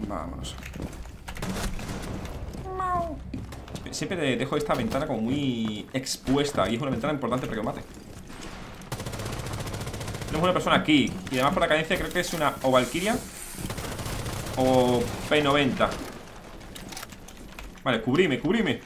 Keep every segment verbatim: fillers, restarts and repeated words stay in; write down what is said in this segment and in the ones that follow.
Vámonos. Siempre dejo esta ventana como muy expuesta. Y es una ventana importante para que lo mate. Tenemos una persona aquí. Y además por la cadencia creo que es una o Valkyria o P noventa. Vale, cubrime, cubrime.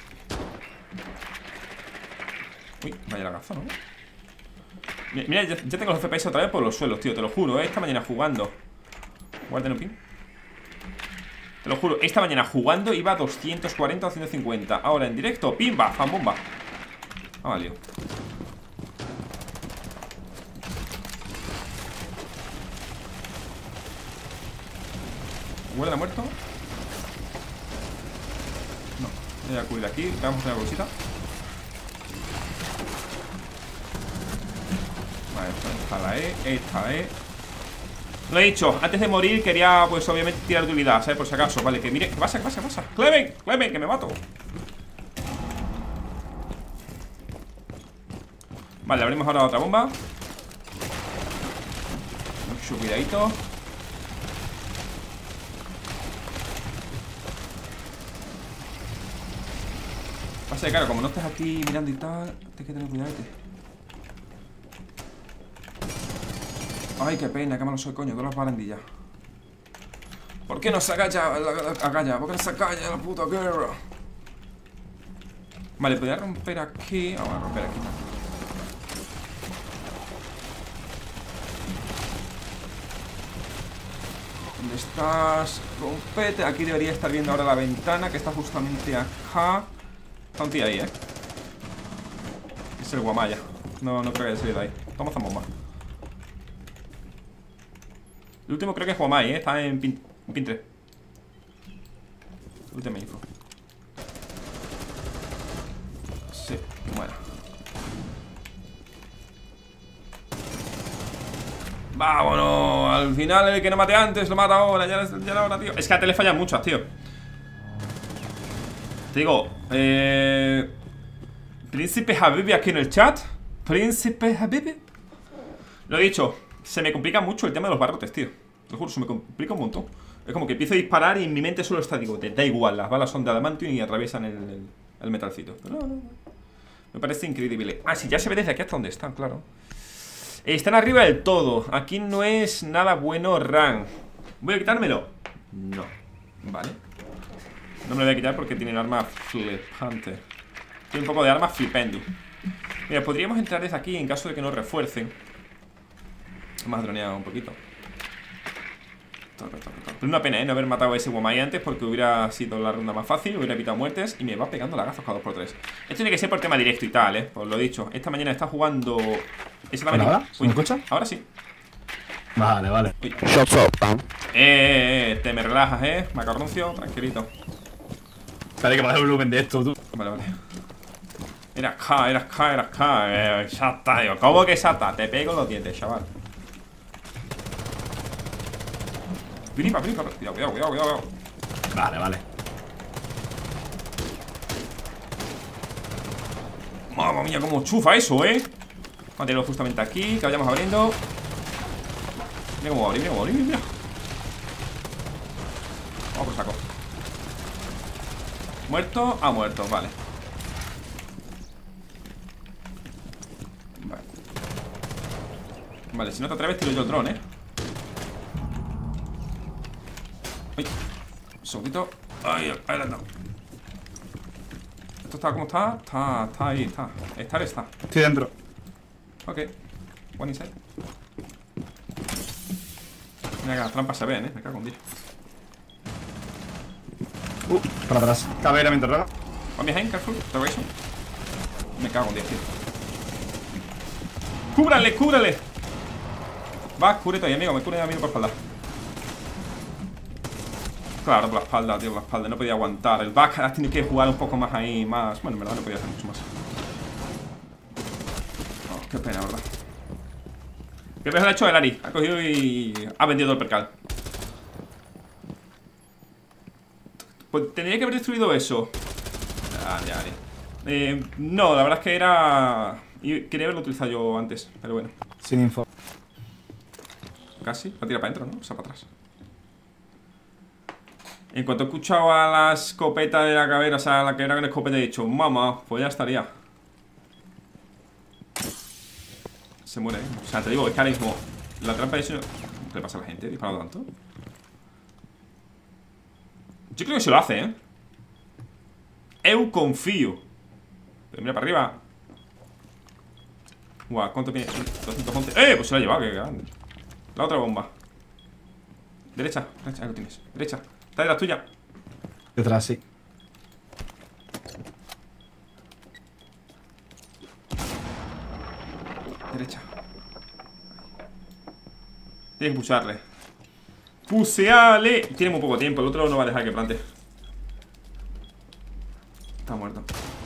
Uy, vaya lagazo, ¿no? Mira, ya, ya tengo los F P S otra vez por los suelos, tío. Te lo juro, ¿eh? Esta mañana jugando. Guarden un pin. Te lo juro, esta mañana jugando iba a doscientos cuarenta o ciento cincuenta. Ahora en directo, pimba, fanbomba. Ah, vale. ¿Huele a muerto? No, voy a cubrir aquí. Vamos a una bolsita. Vale, esta la E, esta E. Lo he dicho, antes de morir quería, pues obviamente, tirar utilidad, ¿sabes? Por si acaso, vale, que mire, ¿qué pasa? ¿Qué pasa? ¿Qué pasa? ¡Clemen! ¡Clemen! ¡Que me mato! Vale, abrimos ahora otra bomba. Mucho cuidadito. Pasa que claro, como no estás aquí mirando y tal, tienes que tener cuidado. Ay, qué pena, qué malo soy, coño, todas las barandillas. ¿Por qué no se agacha la, la, agalla? ¿Por qué no se agacha la puta guerra? Vale, podría romper aquí. Vamos a romper aquí. ¿Dónde estás? Rompete. Aquí debería estar viendo ahora la ventana, que está justamente acá. Está un tío ahí, eh. Es el guamaya. No, no creo que haya salido de ahí. Toma esa bomba. El último creo que es Guamai, ¿eh? Está en pin, en pin tres. Última info. Sí, bueno. Vámonos. Al final el que no mate antes lo mata ahora. Ya, ya la hora, tío. Es que a te le fallan muchas, tío. Te digo, eh... Príncipe Habibi aquí en el chat. Príncipe Habibi. Lo he dicho. Se me complica mucho el tema de los barrotes, tío. Te lo juro, se me complica un montón. Es como que empiezo a disparar y en mi mente solo está, digo, te da igual, las balas son de adamantium y atraviesan el, el, el metalcito. Pero no, no, no. Me parece increíble. Ah, sí, ya se ve desde aquí hasta donde están, claro. Están arriba del todo. Aquí no es nada bueno, Ran. ¿Voy a quitármelo? No. Vale. No me lo voy a quitar porque tiene un arma flipante. Tiene un poco de arma flipendo. Mira, podríamos entrar desde aquí en caso de que nos refuercen. Más droneado un poquito. Pero una pena, ¿eh? No haber matado a ese Womai antes, porque hubiera sido la ronda más fácil, hubiera evitado muertes. Y me va pegando la gafa cada dos por tres. Esto tiene que ser por tema directo y tal, ¿eh? Pues lo dicho. Esta mañana está jugando... ¿Ahora? ¿Me escuchas? Ahora sí. Vale, vale. Shots up, ¿no? Eh, eh, eh, te me relajas, ¿eh? Macarroncio, tranquilito. Espera que baje el volumen de esto, tú. Vale, vale. Eras K, eras K, eras K. Eh, ya está, tío. ¿Cómo que ya está? Te pego los dientes, chaval. Gripa, gripa. Cuidado, cuidado, cuidado, cuidado. Vale, vale. Mamma mía, cómo chufa eso, ¿eh? Vamos a tenerlo justamente aquí, que vayamos abriendo. Mira cómo va a abrir, mira cómo va a abrir, mira. Vamos por saco. ¿Muerto? Ah, muerto, vale. Vale. Vale, si no te atreves, tiro yo el dron, ¿eh? Uy, un segundito. Ay, ahí la he dado. ¿Esto está como está? Está, está ahí, está. Estar está. Estoy dentro. Ok. One inside. Mira que las trampas se ven, eh. Me cago en Dios. Uh, para atrás. Cabe mientras rara. One behind, careful. Interrogation. Me cago en Dios, tío. ¡Cúbrale, cúbrale! Va, cúbrete ahí, amigo. Me cubre a mí por espalda. Claro, por la espalda, tío, por la espalda. No podía aguantar. El back has tenido que jugar un poco más ahí, más... Bueno, en verdad no podía hacer mucho más. Oh, qué pena, ¿verdad? ¿Qué pena ha hecho el Ari? Ha cogido y... ha vendido el percal. Pues tendría que haber destruido eso. Ah, ya, Ari. Eh, no, la verdad es que era... Quería haberlo utilizado yo antes, pero bueno. Sin info. Casi. Va a tirar para adentro, ¿no? O sea, para atrás. En cuanto he escuchado a la escopeta de la calavera, o sea, a la que era con escopeta, he dicho, mamá, pues ya estaría. Se muere, ¿eh? O sea, te digo, es que ahora mismo la trampa es... ¿Qué le pasa a la gente disparando tanto? Yo creo que se lo hace, ¿eh? Eu confío. Pero mira para arriba. Guau, ¿cuánto tiene? doscientos once. ¡Eh! Pues se lo ha llevado, que grande. La otra bomba. Derecha, derecha, ahí lo tienes. Derecha, está detrás tuya. Detrás, sí. Derecha. Tienes que pusharle. ¡Puseale! Tiene muy poco tiempo, el otro no va a dejar que plante. Está muerto.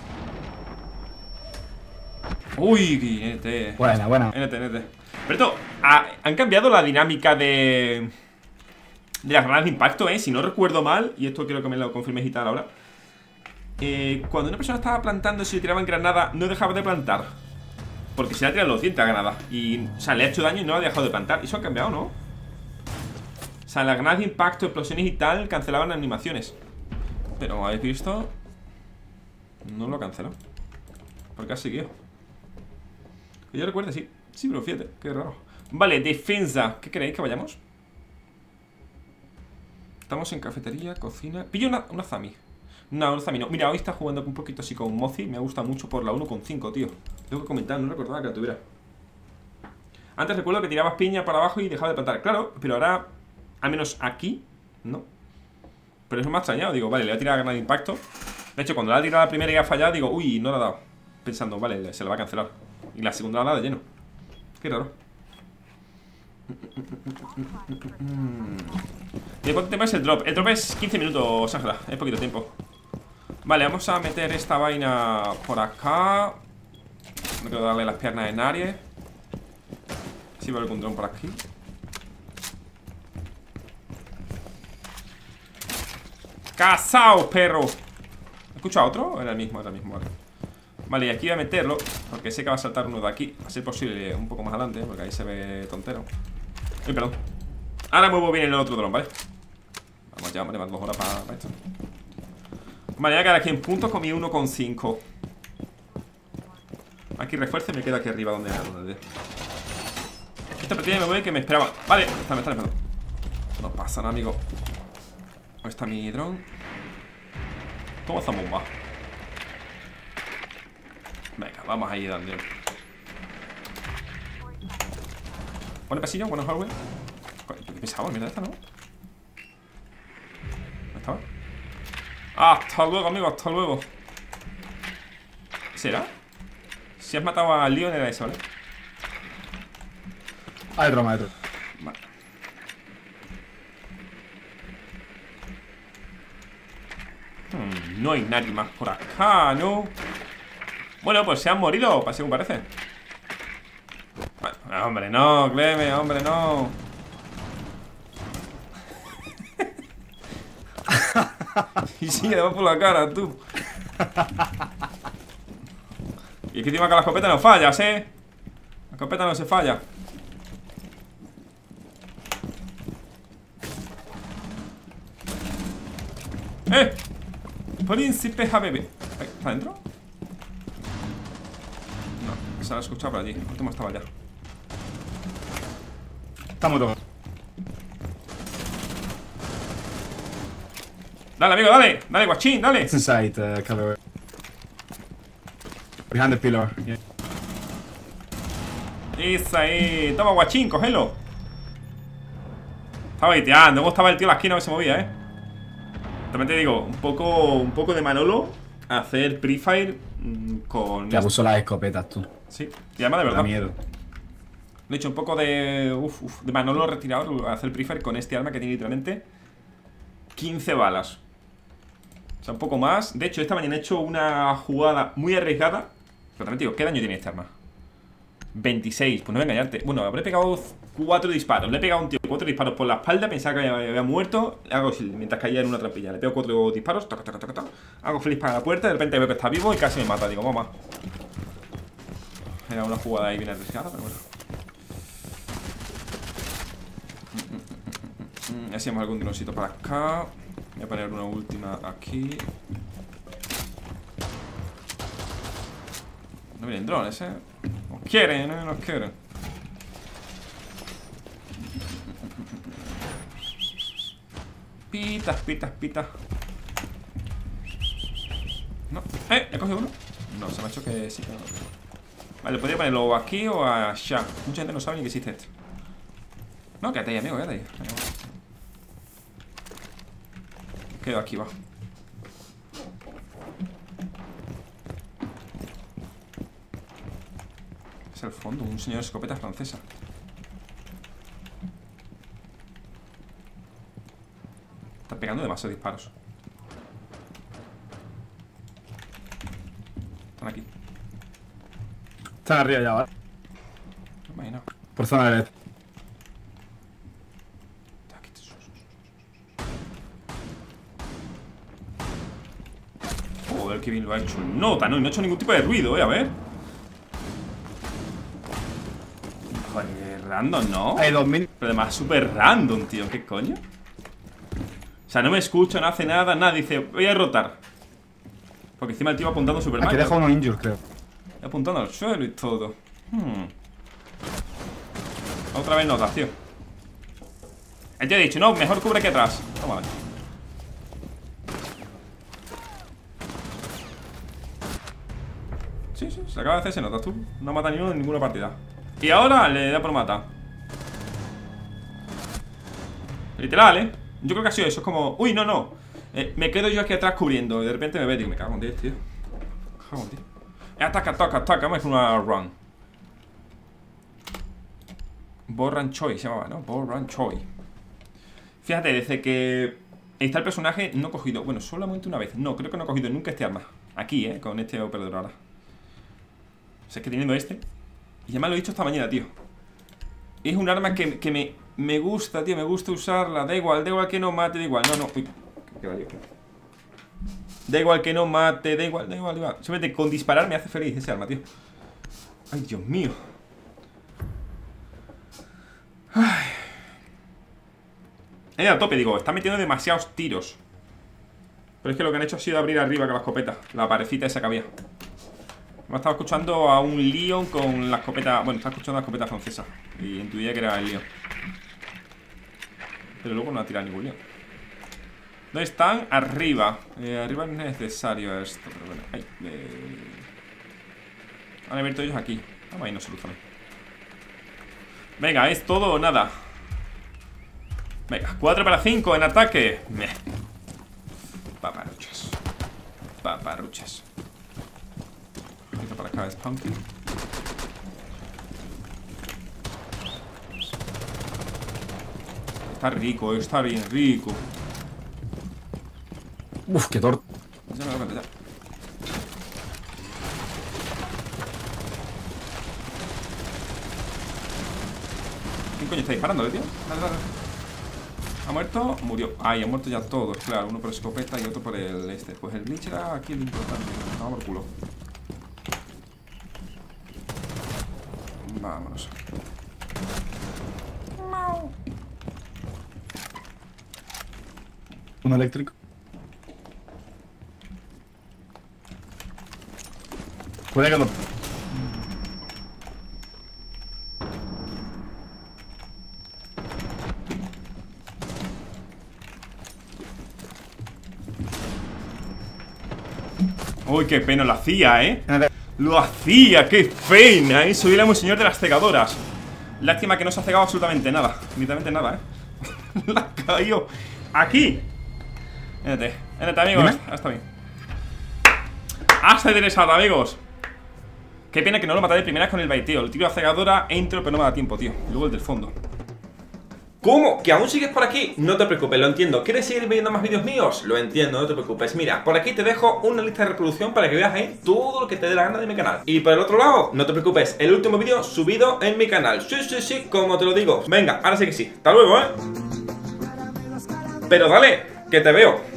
Uy, N T. Buena, buena. N T, N T. Pero esto, ha- han cambiado la dinámica de... De las granadas de impacto, eh. Si no recuerdo mal, y esto quiero que me lo confirmes y tal ahora. Eh, cuando una persona estaba plantando, si le tiraban granada, no dejaba de plantar. Porque se le ha tirado los dientes a granada. Y, o sea, le ha hecho daño y no ha dejado de plantar. Eso ha cambiado, ¿no? O sea, las granadas de impacto, explosiones y tal cancelaban animaciones. Pero, ¿habéis visto? No lo canceló. Porque ha seguido. Que yo recuerde, sí. Sí, pero fíjate, qué raro. Vale, defensa. ¿Qué queréis que vayamos? Estamos en cafetería, cocina. Pillo una, una Zami. No, una Zami no. Mira, hoy está jugando un poquito así con Mozi. Me gusta mucho por la uno coma cinco, tío. Tengo que comentar, no recordaba que la tuviera. Antes recuerdo que tirabas piña para abajo y dejaba de plantar. Claro, pero ahora, al menos aquí, no. Pero eso me ha extrañado. Digo, vale, le voy a tirar granada de impacto. De hecho, cuando la ha tirado la primera y ha fallado, digo, uy, no la ha dado. Pensando, vale, se la va a cancelar. Y la segunda la da de lleno. Qué raro. ¿De cuánto tiempo es el drop? El drop es quince minutos, Ángela. Es poquito tiempo. Vale, vamos a meter esta vaina por acá. No quiero darle las piernas a nadie. Si veo algún dron por aquí. ¡Casao, perro! ¿He escuchado otro? Era el mismo, era el mismo, vale. Vale, y aquí voy a meterlo, porque sé que va a saltar uno de aquí. A ser posible un poco más adelante, porque ahí se ve tontero. Uy, perdón. Ahora muevo bien el otro dron, ¿vale? Vamos ya, vale, más dos horas para, para esto. Vale, voy a quedar aquí en puntos con mi uno coma cinco. Aquí refuerce y me quedo aquí arriba donde, donde esta partida me voy que me esperaba. Vale, está, me está esperando. No pasa nada, amigo. Ahí está mi dron. Toma esa bomba. Venga, vamos ahí dando. Buen pasillo, buenos hardware. Qué pesado, mira esta, ¿no? ¿Dónde estaba? Hasta luego, amigo, hasta luego. ¿Será? Si has matado a Leon era eso, ¿vale? Hay otro, hay otro. Vale. Hmm, no hay nadie más por acá, ¿no? Bueno, pues se han morido, según parece. Bueno, hombre, no, Cleme, hombre, no. Y sigue, le vas por la cara, tú. Y es que encima que la escopeta no fallas, ¿eh? La escopeta no se falla. ¡Eh! Príncipe Habibi. ¿Está dentro? No, se la he escuchado por allí. El último estaba allá. Estamos todos. Dale, amigo, dale. Dale, guachín, dale. It's inside, uh, color. Behind the pillar. Yeah. Esa ahí. Toma, guachín, cógelo. Estaba gateando. Luego estaba el tío en la esquina que se movía, eh. También te digo, un poco, un poco de Manolo a hacer pre-fire mmm, con... Te abuso las escopetas, tú. Sí, y además de Da verdad. miedo. De hecho, un poco de... Uf, uf, de Manolo retirado a hacer pre-fire con este arma que tiene literalmente quince balas. O sea, un poco más. De hecho, esta mañana he hecho una jugada muy arriesgada. Pero también te digo, ¿qué daño tiene este arma? veintiséis, pues no voy a engañarte. Bueno, habré pegado cuatro disparos. Le he pegado a un tío cuatro disparos por la espalda. Pensaba que había, había muerto. Hago mientras caía en una trampilla. Le pego cuatro disparos. Toca, toca, toca, toca. Hago feliz para la puerta. De repente veo que está vivo y casi me mata. Digo, mamá. Era una jugada ahí bien arriesgada, pero bueno. Hacemos algún droncito para acá. Voy a poner una última aquí. No vienen drones, eh. Nos quieren, no nos quieren. Pitas, pitas, pitas. No, eh, he cogido uno. No, se me ha hecho que sí que no. Vale, podría ponerlo aquí o allá. Mucha gente no sabe ni que existe esto. No, quédate ahí, amigo, quédate ahí. Quedo aquí, va. Es el fondo, un señor de escopeta francesa. Está pegando demasiados disparos. Están aquí. Están arriba ya, ¿vale? No me imagino. Por zona de... Joder, qué bien lo ha hecho. Nota, no, y no ha hecho ningún tipo de ruido, eh, a ver. Joder, random, ¿no? Hay dos mil. Pero además súper random, tío, ¿qué coño? O sea, no me escucha, no hace nada, nada, dice, voy a rotar. Porque encima el tío va apuntando súper mal. Aquí deja uno injured, creo. Apuntando al suelo y todo. Hmm. Otra vez notas, tío. El tío ha dicho, no, mejor cubre que atrás. Toma. Sí, sí, se acaba de hacerse notas tú. No mata ni uno en ninguna partida. Y ahora le da por matar. Literal, ¿eh? Yo creo que ha sido eso, es como... Uy, no, no eh, me quedo yo aquí atrás cubriendo. Y de repente me ve y digo, me cago en diez, tío. Me cago en diez. Ataca, ataca, ataca, vamos a hacer una run. Borran Choi se llamaba, ¿no? Borran Choi. Fíjate, desde que está el personaje no he cogido, bueno, solamente una vez. No, creo que no he cogido nunca este arma. Aquí, ¿eh? Con este operador ahora. O sea, es que teniendo este. Y ya me lo he dicho esta mañana, tío. Es un arma que, que me, me gusta, tío. Me gusta usarla. Da igual, da igual que no mate, da igual. No, no. Uy, ¿qué va, tío? Da igual que no mate, da igual, da igual, da igual. Simplemente con disparar me hace feliz ese arma, tío. Ay, Dios mío. Ay. He ido a tope, digo, está metiendo demasiados tiros. Pero es que lo que han hecho ha sido abrir arriba con la escopeta. La parecita esa que había. Me estaba escuchando a un Leon con la escopeta. Bueno, estaba escuchando la escopeta francesa. Y intuía que era el Leon. Pero luego no ha tirado ningún Leon. ¿Dónde están? Arriba. Eh, arriba no es necesario esto, pero bueno. Ay, eh... Han abierto ellos aquí. Vamos a irnos soluciones. Venga, es todo o nada. Venga, cuatro para cinco en ataque. Meh. Paparuchas. Paparuchas. Esto para acá es Punky. Está rico, está bien rico. Uf, qué torto. Ya me lo voy a empezar. ¿Quién coño está disparando, tío? Dale, dale. ¿Ha muerto? Murió. Ay, han muerto ya todos, claro. Uno por escopeta y otro por el este. Pues el glitch era aquí el importante. Vamos por culo. Vámonos. Uno eléctrico. Puede que lo... Uy, qué pena lo hacía, ¿eh? Lo hacía, qué pena, ¿eh? Soy el amo señor de las cegadoras. Lástima que no se ha cegado absolutamente nada. Literalmente nada, ¿eh? La cayó aquí. Énate, énate, amigos. Ah, está bien. Hasta interesado, amigos. Qué pena que no lo maté de primeras con el baiteo. El tiro a cegadora, entro, pero no me da tiempo, tío. Y luego el del fondo. ¿Cómo? ¿Que aún sigues por aquí? No te preocupes, lo entiendo. ¿Quieres seguir viendo más vídeos míos? Lo entiendo, no te preocupes. Mira, por aquí te dejo una lista de reproducción para que veas ahí todo lo que te dé la gana de mi canal. Y por el otro lado, no te preocupes, el último vídeo subido en mi canal. Sí, sí, sí, como te lo digo. Venga, ahora sí que sí. Hasta luego, ¿eh? Pero dale, que te veo.